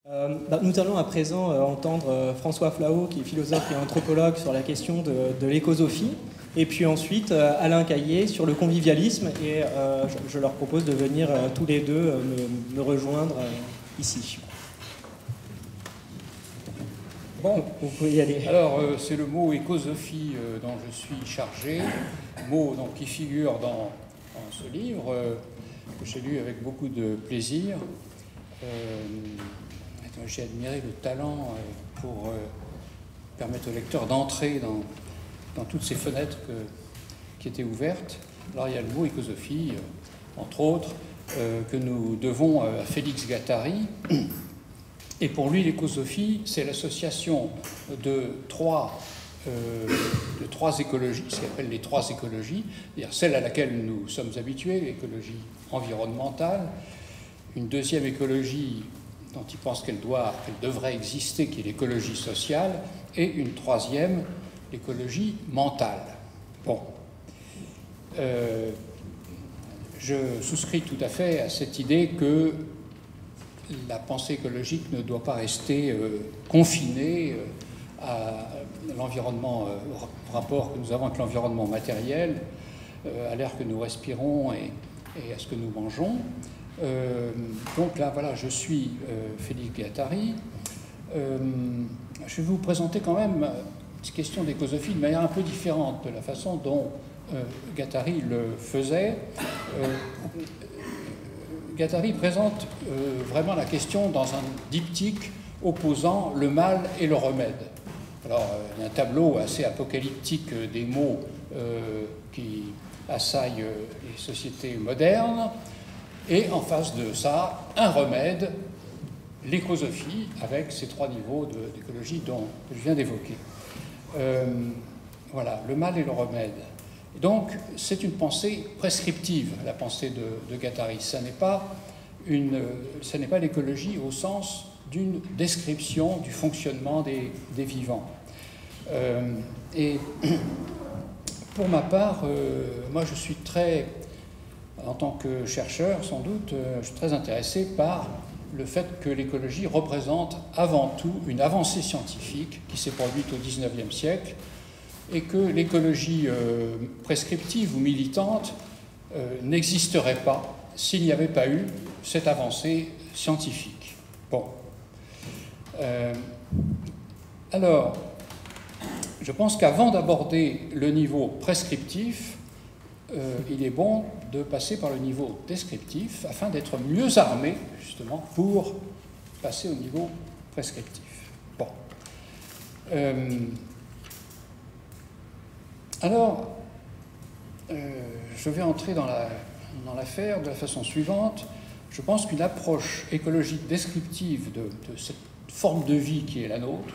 Nous allons à présent entendre François Flao, qui est philosophe et anthropologue, sur la question de l'écosophie, et puis ensuite Alain Caillé sur le convivialisme, et je leur propose de venir tous les deux me rejoindre ici. Bon, vous pouvez y aller. Alors, c'est le mot écosophie dont je suis chargé, mot donc, qui figure dans ce livre, que j'ai lu avec beaucoup de plaisir. J'ai admiré le talent pour permettre au lecteur d'entrer dans toutes ces fenêtres qui étaient ouvertes. Alors il y a le mot écosophie, entre autres, que nous devons à Félix Guattari. Et pour lui, l'écosophie, c'est l'association de trois écologies, ce qu'il appelle les trois écologies, c'est-à-dire celle à laquelle nous sommes habitués, l'écologie environnementale, une deuxième écologie dont il pense qu'elle devrait exister, qui est l'écologie sociale, et une troisième, l'écologie mentale. Bon. Je souscris tout à fait à cette idée que la pensée écologique ne doit pas rester confinée à l'environnement, au rapport que nous avons avec l'environnement matériel, à l'air que nous respirons et à ce que nous mangeons. Donc là, voilà, je suis Félix Guattari. Je vais vous présenter quand même cette question d'écosophie de manière un peu différente de la façon dont Guattari le faisait. Guattari présente vraiment la question dans un diptyque opposant le mal et le remède. Alors, il y a un tableau assez apocalyptique des maux qui assaillent les sociétés modernes. Et en face de ça, un remède, l'écosophie, avec ces trois niveaux d'écologie que je viens d'évoquer. Voilà, le mal et le remède. Et donc, c'est une pensée prescriptive, la pensée de Guattari. Ce n'est pas l'écologie au sens d'une description du fonctionnement des vivants. Et pour ma part, moi je suis en tant que chercheur, sans doute, je suis très intéressé par le fait que l'écologie représente avant tout une avancée scientifique qui s'est produite au XIXe siècle et que l'écologie prescriptive ou militante n'existerait pas s'il n'y avait pas eu cette avancée scientifique. Bon. Alors, je pense qu'avant d'aborder le niveau prescriptif, il est bon de passer par le niveau descriptif afin d'être mieux armé, justement, pour passer au niveau prescriptif. Bon. Alors, je vais entrer dans l'affaire de la façon suivante. Je pense qu'une approche écologique descriptive de cette forme de vie qui est la nôtre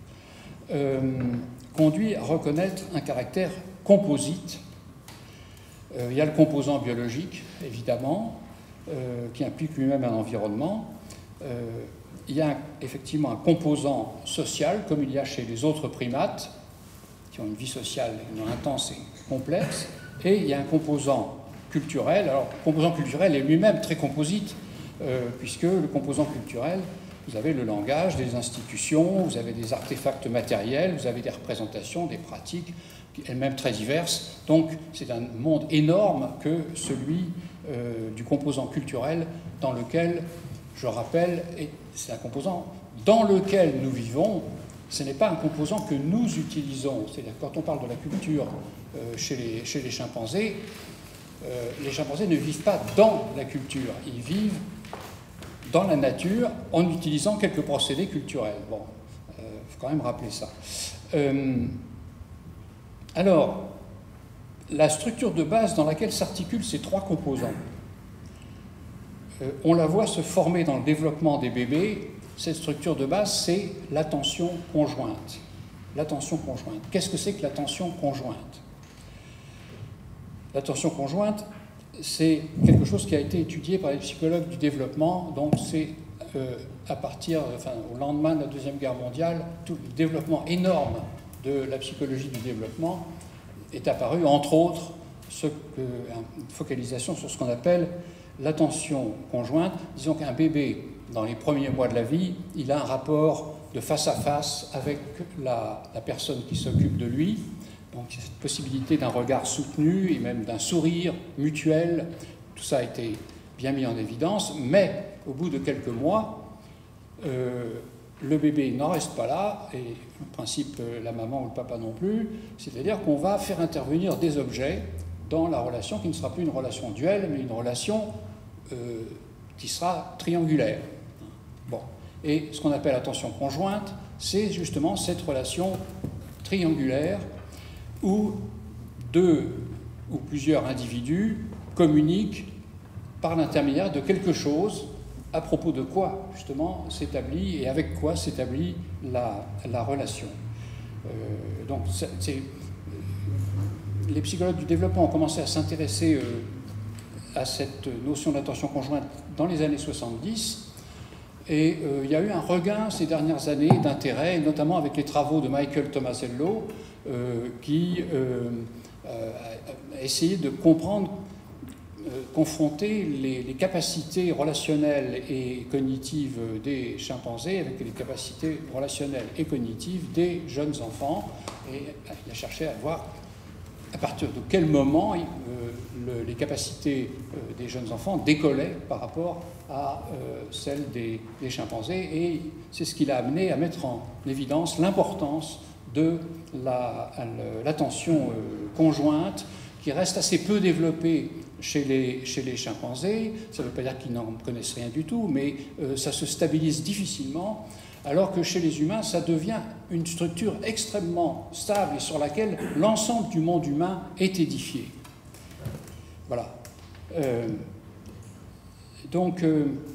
conduit à reconnaître un caractère composite. Il y a le composant biologique, évidemment, qui implique lui-même un environnement. Il y a effectivement un composant social, comme il y a chez les autres primates, qui ont une vie sociale intense et complexe. Et il y a un composant culturel. Alors, le composant culturel est lui-même très composite, puisque le composant culturel, vous avez le langage, des institutions, vous avez des artefacts matériels, vous avez des représentations, des pratiques, elles-mêmes très diverses. Donc, c'est un monde énorme que celui du composant culturel dans lequel, je rappelle, c'est un composant dans lequel nous vivons. Ce n'est pas un composant que nous utilisons. C'est-à-dire quand on parle de la culture chez les chimpanzés ne vivent pas dans la culture. Ils vivent dans la nature en utilisant quelques procédés culturels. Bon, il faut quand même rappeler ça. Alors, la structure de base dans laquelle s'articulent ces trois composants, on la voit se former dans le développement des bébés. Cette structure de base, c'est l'attention conjointe. L'attention conjointe. Qu'est-ce que c'est que l'attention conjointe? L'attention conjointe, c'est quelque chose qui a été étudié par les psychologues du développement. Donc, c'est au lendemain de la Deuxième Guerre mondiale, tout le développement énorme de la psychologie du développement est apparu, entre autres, une focalisation sur ce qu'on appelle l'attention conjointe. Disons qu'un bébé dans les premiers mois de la vie, il a un rapport de face à face avec la personne qui s'occupe de lui. Donc cette possibilité d'un regard soutenu et même d'un sourire mutuel, tout ça a été bien mis en évidence, mais au bout de quelques mois, le bébé n'en reste pas là, et en principe la maman ou le papa non plus, c'est-à-dire qu'on va faire intervenir des objets dans la relation qui ne sera plus une relation duelle, mais une relation qui sera triangulaire. Bon. Et ce qu'on appelle attention conjointe, c'est justement cette relation triangulaire où deux ou plusieurs individus communiquent par l'intermédiaire de quelque chose à propos de quoi, justement, s'établit et avec quoi s'établit la relation. Donc, les psychologues du développement ont commencé à s'intéresser à cette notion d'attention conjointe dans les années 70, et il y a eu un regain ces dernières années d'intérêt, notamment avec les travaux de Michael Tomasello, qui a essayé de comprendre, confronter les capacités relationnelles et cognitives des chimpanzés avec les capacités relationnelles et cognitives des jeunes enfants, et il a cherché à voir à partir de quel moment les capacités des jeunes enfants décollaient par rapport à celles des chimpanzés, et c'est ce qui l'a amené à mettre en évidence l'importance de l'attention conjointe, qui reste assez peu développée chez les chimpanzés. Ça ne veut pas dire qu'ils n'en connaissent rien du tout, mais ça se stabilise difficilement, alors que chez les humains, ça devient une structure extrêmement stable et sur laquelle l'ensemble du monde humain est édifié. Voilà. Donc,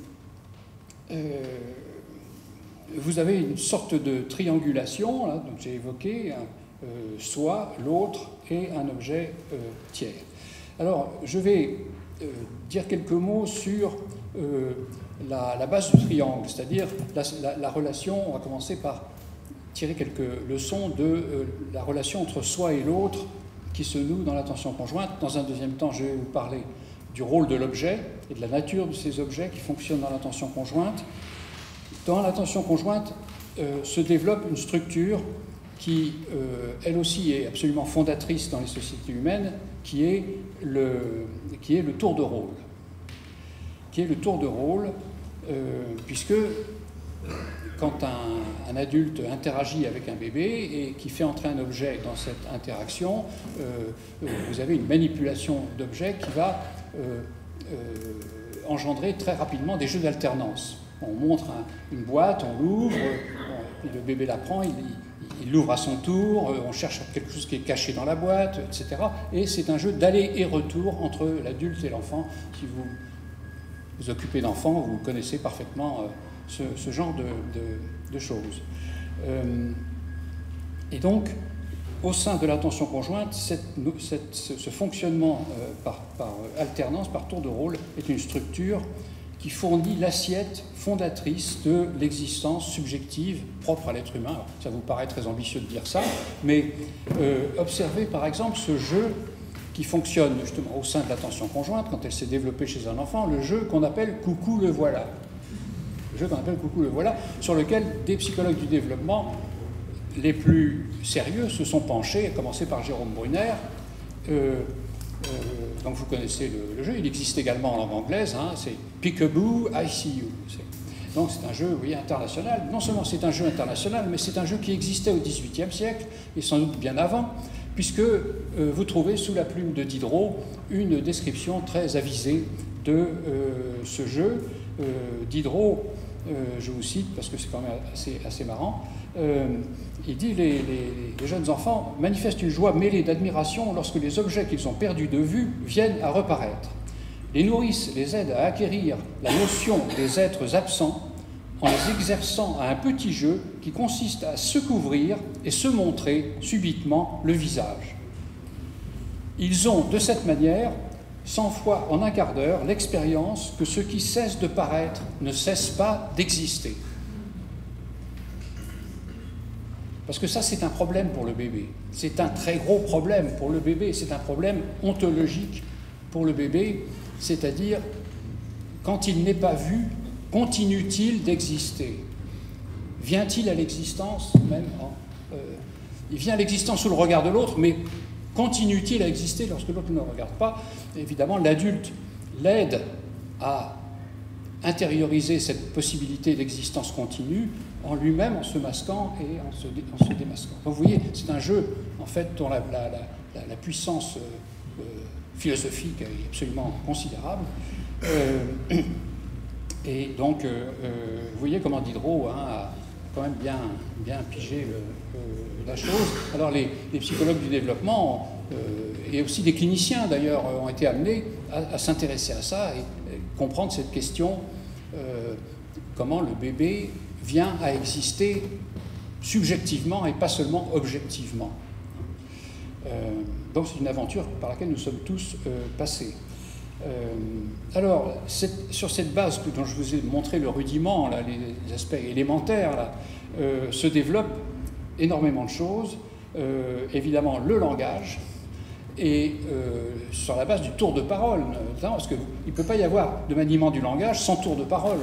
vous avez une sorte de triangulation, là, donc j'ai évoqué, soi, l'autre et un objet tiers. Alors, je vais dire quelques mots sur la base du triangle, c'est-à-dire la relation. On va commencer par tirer quelques leçons de la relation entre soi et l'autre qui se noue dans l'attention conjointe. Dans un deuxième temps, je vais vous parler du rôle de l'objet et de la nature de ces objets qui fonctionnent dans l'attention conjointe. Dans l'attention conjointe se développe une structure qui, elle aussi, est absolument fondatrice dans les sociétés humaines, qui est le tour de rôle. Qui est le tour de rôle, puisque quand un adulte interagit avec un bébé et qui fait entrer un objet dans cette interaction, vous avez une manipulation d'objet qui va engendrer très rapidement des jeux d'alternance. On montre une boîte, on l'ouvre, le bébé la prend, il l'ouvre à son tour, on cherche quelque chose qui est caché dans la boîte, etc. Et c'est un jeu d'aller et retour entre l'adulte et l'enfant. Si vous vous occupez d'enfants, vous connaissez parfaitement ce genre de choses. Et donc, au sein de l'attention conjointe, ce fonctionnement par alternance, par tour de rôle, est une structure qui fournit l'assiette fondatrice de l'existence subjective propre à l'être humain. Alors, ça vous paraît très ambitieux de dire ça, mais observez par exemple ce jeu qui fonctionne justement au sein de l'attention conjointe, quand elle s'est développée chez un enfant, le jeu qu'on appelle « Coucou, le voilà ». Le jeu qu'on appelle « Coucou, le voilà », sur lequel des psychologues du développement les plus sérieux se sont penchés, à commencer par Jérôme Brunner. Donc vous connaissez le jeu, il existe également en langue anglaise, hein, c'est « Peekaboo, I see you ». Donc c'est un jeu, vous voyez, international. Non seulement c'est un jeu international, mais c'est un jeu qui existait au XVIIIe siècle, et sans doute bien avant, puisque vous trouvez sous la plume de Diderot une description très avisée de ce jeu. Diderot, je vous cite parce que c'est quand même assez marrant, il dit les jeunes enfants manifestent une joie mêlée d'admiration lorsque les objets qu'ils ont perdus de vue viennent à reparaître. Les nourrices les aident à acquérir la notion des êtres absents en les exerçant à un petit jeu qui consiste à se couvrir et se montrer subitement le visage. Ils ont de cette manière 100 fois en un quart d'heure l'expérience que ce qui cesse de paraître ne cesse pas d'exister. Parce que ça, c'est un problème pour le bébé. C'est un très gros problème pour le bébé. C'est un problème ontologique pour le bébé, c'est-à-dire quand il n'est pas vu, continue-t-il d'exister? Vient-il à l'existence même il vient à l'existence sous le regard de l'autre, mais continue-t-il à exister lorsque l'autre ne le regarde pas? Évidemment, l'adulte l'aide à intérioriser cette possibilité d'existence continue en lui-même, en se masquant et en se démasquant. Donc, vous voyez, c'est un jeu, en fait, dont la puissance philosophique est absolument considérable. Et donc, vous voyez comment Diderot a quand même bien pigé la chose. Alors, les psychologues du développement, et aussi des cliniciens d'ailleurs, ont été amenés à s'intéresser à ça et comprendre cette question, comment le bébé vient à exister subjectivement et pas seulement objectivement. Donc c'est une aventure par laquelle nous sommes tous passés. Alors, sur cette base dont je vous ai montré le rudiment, là, les aspects élémentaires, là, se développent énormément de choses. Évidemment, le langage, et sur la base du tour de parole, parce qu'il ne peut pas y avoir de maniement du langage sans tour de parole.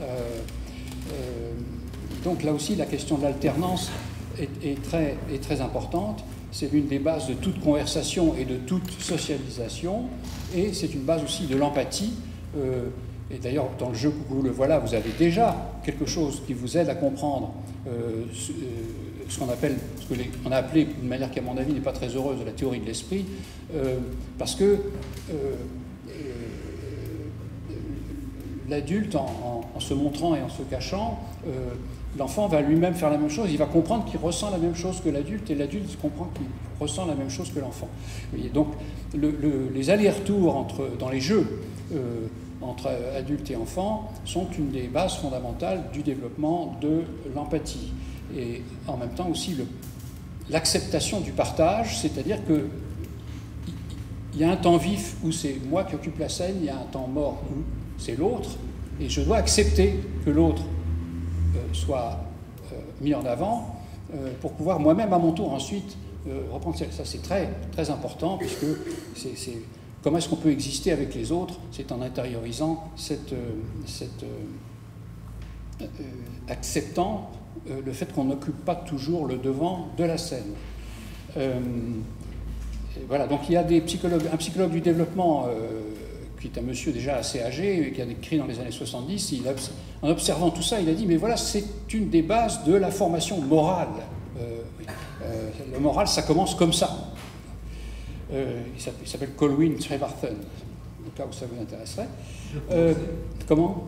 Donc là aussi, la question de l'alternance est très importante. C'est l'une des bases de toute conversation et de toute socialisation, et c'est une base aussi de l'empathie. Et d'ailleurs, dans le jeu Coucou le voilà, vous avez déjà quelque chose qui vous aide à comprendre ce qu'on appelle, on a appelé, d'une manière qui à mon avis n'est pas très heureuse, la théorie de l'esprit, parce que l'adulte, en se montrant et en se cachant, l'enfant va lui-même faire la même chose, il va comprendre qu'il ressent la même chose que l'adulte, et l'adulte comprend qu'il ressent la même chose que l'enfant. Donc les allers-retours dans les jeux entre adultes et enfants sont une des bases fondamentales du développement de l'empathie. Et en même temps aussi l'acceptation du partage, c'est-à-dire qu'il y a un temps vif où c'est moi qui occupe la scène, il y a un temps mort où c'est l'autre, et je dois accepter que l'autre soit mis en avant pour pouvoir moi-même à mon tour ensuite reprendre. Ça c'est très, très important, puisque c'est comment est-ce qu'on peut exister avec les autres, c'est en intériorisant acceptant le fait qu'on n'occupe pas toujours le devant de la scène. Voilà, donc il y a un psychologue du développement qui est un monsieur déjà assez âgé, qui a écrit dans les années 70, en observant tout ça, il a dit, mais voilà, c'est une des bases de la formation morale. Le moral, ça commence comme ça. Il s'appelle Colwyn Trevarthen, au cas où ça vous intéresserait. Comment ?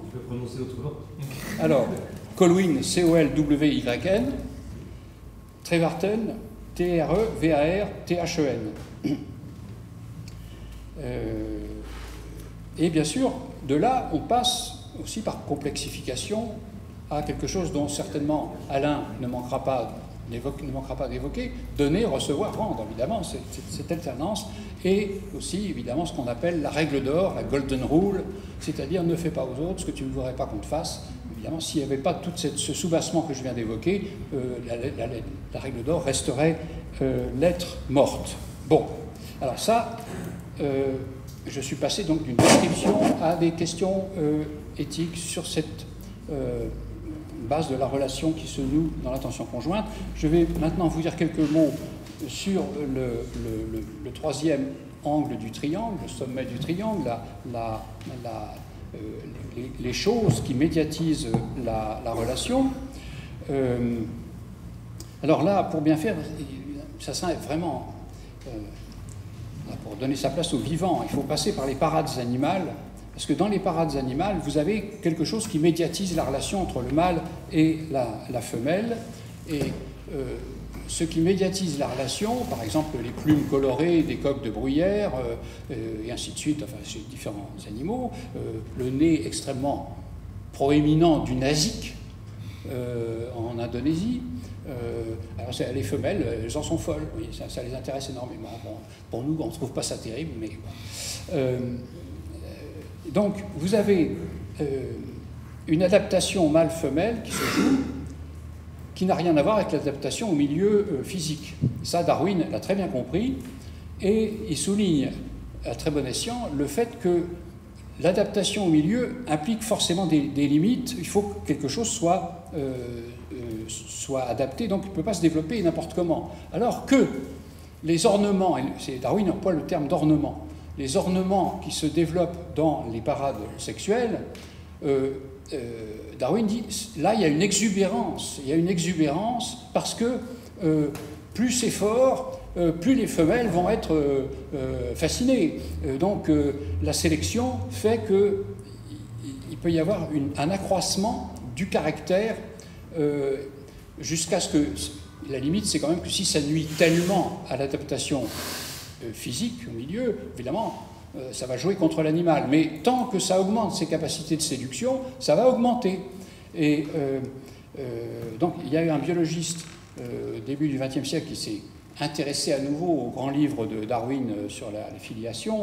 Je peux prononcer autrement. Alors, Colwyn, C-O-L-W-Y-N, Trevarthen, T-R-E-V-A-R-T-H-E-N. Et bien sûr, de là, on passe aussi par complexification à quelque chose dont certainement Alain ne manquera pas d'évoquer, donner, recevoir, rendre, évidemment, cette alternance, et aussi, évidemment, ce qu'on appelle la règle d'or, la golden rule, c'est-à-dire ne fais pas aux autres ce que tu ne voudrais pas qu'on te fasse. Évidemment, s'il n'y avait pas tout ce soubassement que je viens d'évoquer, la règle d'or resterait lettre morte. Bon, alors ça, je suis passé donc d'une description à des questions éthiques sur cette base de la relation qui se noue dans l'attention conjointe. Je vais maintenant vous dire quelques mots sur le troisième angle du triangle, le sommet du triangle, les choses qui médiatisent la relation. Alors là, pour bien faire, ça serait vraiment, pour donner sa place au vivant, il faut passer par les parades animales, parce que dans les parades animales, vous avez quelque chose qui médiatise la relation entre le mâle et la femelle, et ce qui médiatise la relation, par exemple les plumes colorées des coqs de bruyère, et ainsi de suite, enfin chez différents animaux, le nez extrêmement proéminent du nasique en Indonésie. Alors les femelles, elles en sont folles, oui, ça les intéresse énormément. Bon, pour nous, on ne trouve pas ça terrible, mais bon. Donc, vous avez une adaptation mâle-femelle qui se joue, qui n'a rien à voir avec l'adaptation au milieu physique. Ça, Darwin l'a très bien compris, et il souligne à très bon escient le fait que l'adaptation au milieu implique forcément des limites. Il faut que quelque chose soit adapté, donc il ne peut pas se développer n'importe comment. Alors que les ornements, et Darwin emploie le terme d'ornement, les ornements qui se développent dans les parades sexuelles, Darwin dit, là il y a une exubérance. Il y a une exubérance parce que plus c'est fort, plus les femelles vont être fascinées. Donc la sélection fait qu'il peut y avoir un accroissement du caractère jusqu'à ce que... La limite, c'est quand même que si ça nuit tellement à l'adaptation physique au milieu, évidemment, ça va jouer contre l'animal. Mais tant que ça augmente ses capacités de séduction, ça va augmenter. Et donc, il y a eu un biologiste début du XXe siècle qui s'est intéressé à nouveau au grand livre de Darwin sur la filiation,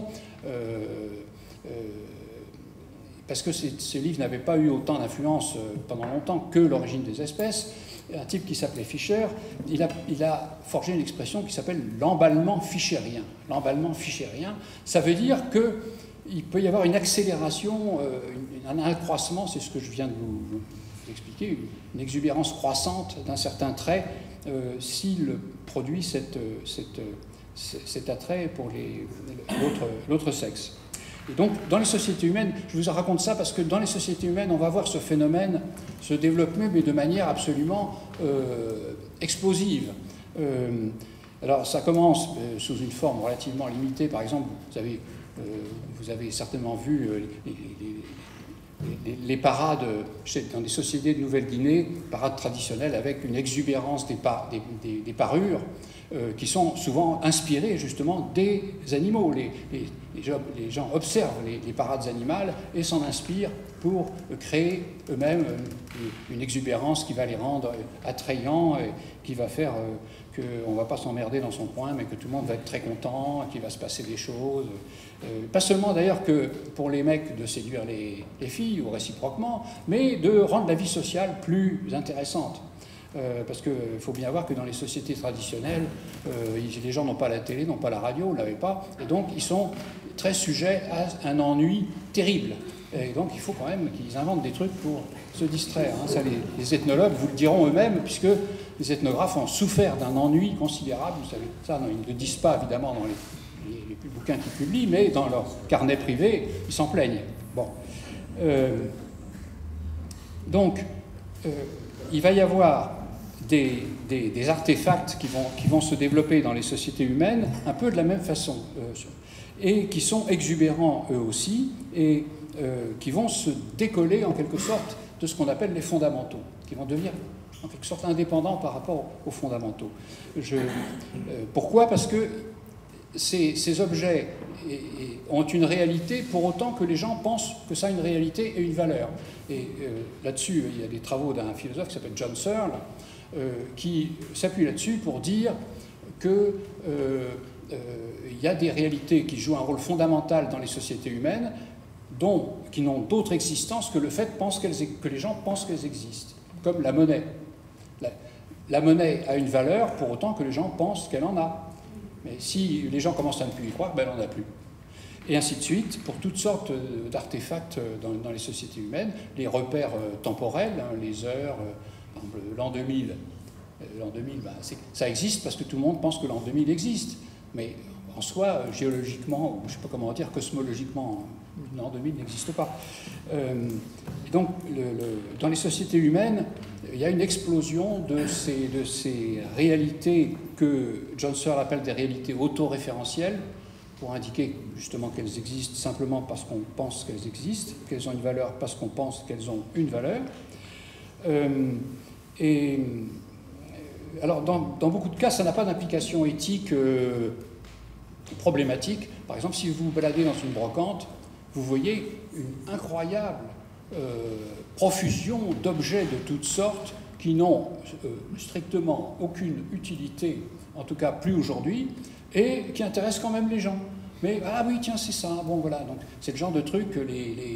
parce que ce livre n'avait pas eu autant d'influence pendant longtemps que l'origine des espèces. Un type qui s'appelait Fischer, il a forgé une expression qui s'appelle l'emballement fischérien. L'emballement fischérien, ça veut dire qu'il peut y avoir une accélération, un accroissement, c'est ce que je viens de vous expliquer, une exubérance croissante d'un certain trait s'il produit cet attrait pour l'autre sexe. Et donc, dans les sociétés humaines, je vous raconte ça parce que dans les sociétés humaines, on va voir ce phénomène se développer, mais de manière absolument explosive. Alors, ça commence sous une forme relativement limitée. Par exemple, vous avez certainement vu les parades dans des sociétés de Nouvelle-Guinée, parades traditionnelles avec une exubérance des parures qui sont souvent inspirées justement des animaux. Les gens observent les parades animales et s'en inspirent pour créer eux-mêmes une exubérance qui va les rendre attrayants et qui va faire qu'on ne va pas s'emmerder dans son coin, mais que tout le monde va être très content, qu'il va se passer des choses. Pas seulement d'ailleurs que pour les mecs de séduire les filles ou réciproquement, mais de rendre la vie sociale plus intéressante. Parce qu'il faut bien voir que dans les sociétés traditionnelles, les gens n'ont pas la télé, n'ont pas la radio, ne l'avaient pas, et donc ils sont très sujets à un ennui terrible. Et donc il faut quand même qu'ils inventent des trucs pour se distraire. Hein. Ça, les ethnologues vous le diront eux-mêmes, puisque les ethnographes ont souffert d'un ennui considérable. Vous savez, ça, non, ils ne le disent pas évidemment dans les bouquins qu'ils publient, mais dans leur carnet privé, ils s'en plaignent. Bon. Donc, il va y avoir des artefacts qui vont se développer dans les sociétés humaines un peu de la même façon, et qui sont exubérants eux aussi, et qui vont se décoller en quelque sorte de ce qu'on appelle les fondamentaux, qui vont devenir en quelque sorte indépendants par rapport aux fondamentaux. Pourquoi ? Parce que ces objets ont une réalité pour autant que les gens pensent que ça a une réalité et une valeur. Et là-dessus, il y a des travaux d'un philosophe qui s'appelle John Searle, qui s'appuie là-dessus pour dire qu'il y a des réalités qui jouent un rôle fondamental dans les sociétés humaines, qui n'ont d'autre existence que le fait que les gens pensent qu'elles existent, comme la monnaie. La monnaie a une valeur pour autant que les gens pensent qu'elle en a. Mais si les gens commencent à ne plus y croire, ben elle n'en a plus. Et ainsi de suite, pour toutes sortes d'artefacts dans les sociétés humaines, les repères temporels, hein, les heures, par exemple l'an 2000. L'an 2000, ben, ça existe parce que tout le monde pense que l'an 2000 existe. Mais en soi, géologiquement, je ne sais pas comment dire, cosmologiquement, l'an 2000 n'existe pas. Donc, dans les sociétés humaines, il y a une explosion de ces réalités que John Searle appelle des réalités autoréférentielles, pour indiquer justement qu'elles existent simplement parce qu'on pense qu'elles existent, qu'elles ont une valeur parce qu'on pense qu'elles ont une valeur. Alors, dans beaucoup de cas, ça n'a pas d'implication éthique problématique. Par exemple, si vous vous baladez dans une brocante, vous voyez une incroyable profusion d'objets de toutes sortes qui n'ont strictement aucune utilité, en tout cas plus aujourd'hui, et qui intéressent quand même les gens. Mais, ah oui, tiens, c'est ça, bon voilà. Donc, c'est le genre de truc que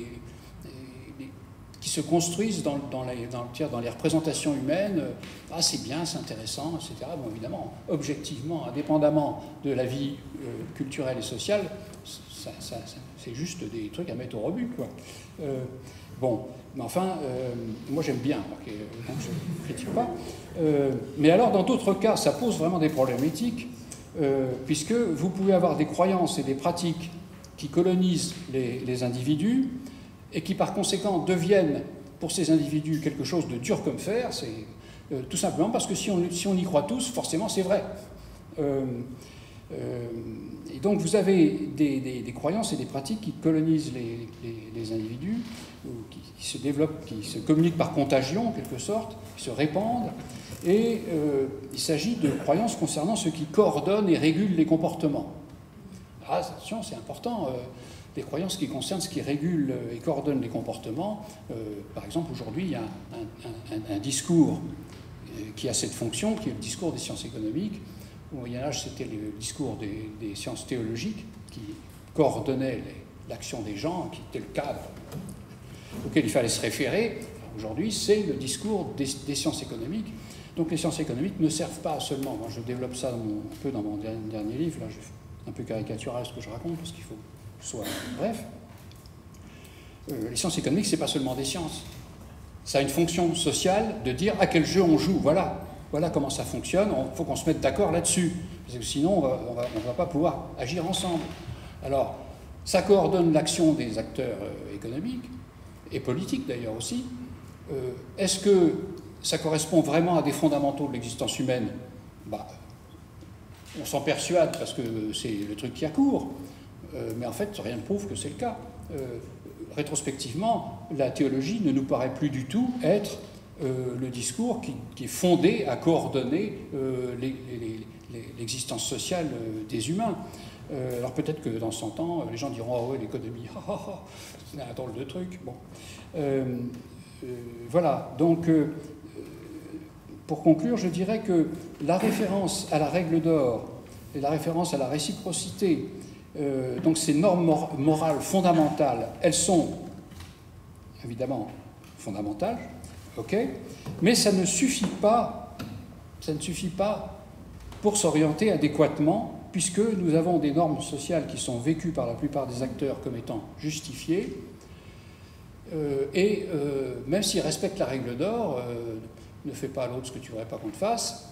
qui se construisent dans les représentations humaines. Ah, c'est bien, c'est intéressant, etc. Bon, évidemment, objectivement, indépendamment de la vie culturelle et sociale, c'est juste des trucs à mettre au rebut, quoi. Bon, mais enfin, moi j'aime bien, donc je ne critique pas. Mais alors, dans d'autres cas, ça pose vraiment des problèmes éthiques, puisque vous pouvez avoir des croyances et des pratiques qui colonisent les individus et qui, par conséquent, deviennent pour ces individus quelque chose de dur comme fer. C'est tout simplement parce que si on y croit tous, forcément c'est vrai. Et donc vous avez des croyances et des pratiques qui colonisent les individus, ou qui se développent, qui se communiquent par contagion en quelque sorte, qui se répandent, et il s'agit de croyances concernant ce qui coordonne et régule les comportements. Ah, attention, c'est important, des croyances qui concernent ce qui régule et coordonne les comportements. Par exemple, aujourd'hui, il y a un discours qui a cette fonction, qui est le discours des sciences économiques. Au Moyen-Âge, c'était le discours des sciences théologiques qui coordonnait l'action des gens, qui était le cadre auquel il fallait se référer. Aujourd'hui, c'est le discours des sciences économiques. Donc les sciences économiques ne servent pas seulement, moi je développe ça un peu dans mon dernier livre, là je fais un peu caricatural ce que je raconte parce qu'il faut que ce soit bref. Les sciences économiques, c'est pas seulement des sciences. Ça a une fonction sociale de dire à quel jeu on joue, voilà comment ça fonctionne, il faut qu'on se mette d'accord là-dessus, parce que sinon on va pas pouvoir agir ensemble. Alors, ça coordonne l'action des acteurs économiques, et politiques d'ailleurs aussi. Est-ce que ça correspond vraiment à des fondamentaux de l'existence humaine? On s'en persuade parce que c'est le truc qui accourt, mais en fait rien ne prouve que c'est le cas. Rétrospectivement, la théologie ne nous paraît plus du tout être le discours qui est fondé à coordonner l'existence sociale des humains. Alors peut-être que dans 100 ans, les gens diront « Ah ouais, l'économie, c'est un drôle de truc. » Bon. Voilà, donc pour conclure, je dirais que la référence à la règle d'or et la référence à la réciprocité, donc ces normes morales fondamentales, elles sont évidemment fondamentales, ok, mais ça ne suffit pas pour s'orienter adéquatement, puisque nous avons des normes sociales qui sont vécues par la plupart des acteurs comme étant justifiées, et même s'ils respectent la règle d'or, ne fais pas à l'autre ce que tu ne voudrais pas qu'on te fasse,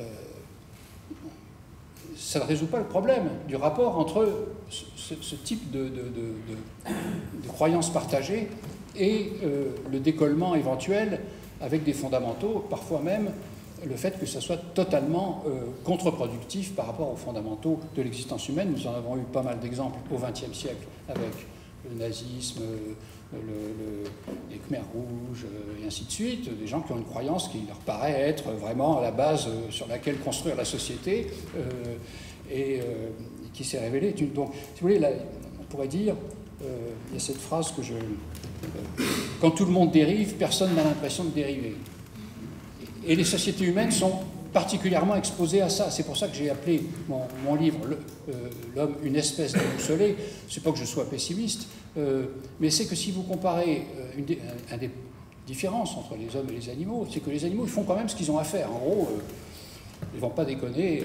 ça ne résout pas le problème du rapport entre ce type de croyances partagées et le décollement éventuel avec des fondamentaux, parfois même le fait que ça soit totalement contre-productif par rapport aux fondamentaux de l'existence humaine. Nous en avons eu pas mal d'exemples au XXe siècle avec le nazisme, les Khmers rouges, et ainsi de suite, des gens qui ont une croyance qui leur paraît être vraiment à la base sur laquelle construire la société et qui s'est révélée. Donc, si vous voulez, là, on pourrait dire, il y a cette phrase que quand tout le monde dérive, personne n'a l'impression de dériver. Et les sociétés humaines sont particulièrement exposées à ça. C'est pour ça que j'ai appelé mon livre L'homme une espèce déboussolée. C'est pas que je sois pessimiste, mais c'est que si vous comparez une des différences entre les hommes et les animaux, c'est que les animaux ils font quand même ce qu'ils ont à faire. En gros, ils ne vont pas déconner.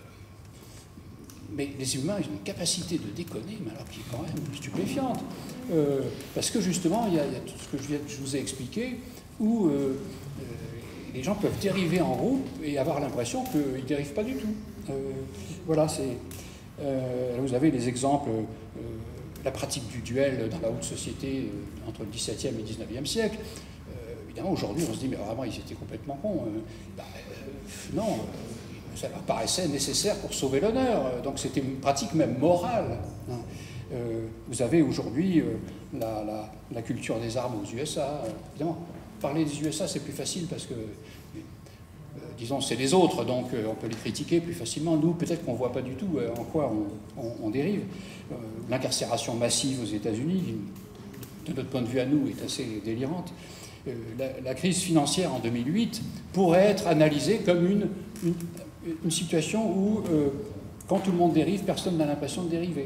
Mais les humains, ils ont une capacité de déconner, mais alors qui est quand même stupéfiante. Parce que justement, il y a tout ce que je vous ai expliqué, où les gens peuvent dériver en groupe et avoir l'impression qu'ils ne dérivent pas du tout. Voilà, vous avez les exemples, la pratique du duel dans la haute société entre le XVIIe et le XIXe siècle. Évidemment, aujourd'hui, on se dit, mais vraiment, ils étaient complètement cons. Non, ça leur paraissait nécessaire pour sauver l'honneur. Donc c'était une pratique même morale. Vous avez aujourd'hui la culture des armes aux USA. Évidemment, parler des USA, c'est plus facile parce que, disons, c'est les autres, donc on peut les critiquer plus facilement. Nous, peut-être qu'on ne voit pas du tout en quoi on dérive. L'incarcération massive aux États-Unis, de notre point de vue à nous, est assez délirante. La crise financière en 2008 pourrait être analysée comme une situation où, quand tout le monde dérive, personne n'a l'impression de dériver.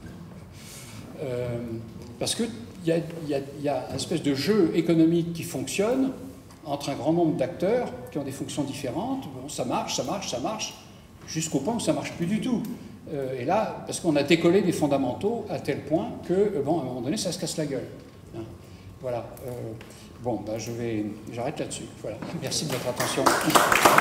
Parce qu'il y a une espèce de jeu économique qui fonctionne entre un grand nombre d'acteurs qui ont des fonctions différentes. Bon, ça marche, jusqu'au point où ça ne marche plus du tout. Et là, parce qu'on a décollé des fondamentaux à tel point que, bon, à un moment donné, ça se casse la gueule. Hein. Voilà. Bon, ben j'arrête là-dessus. Voilà. Merci de votre attention.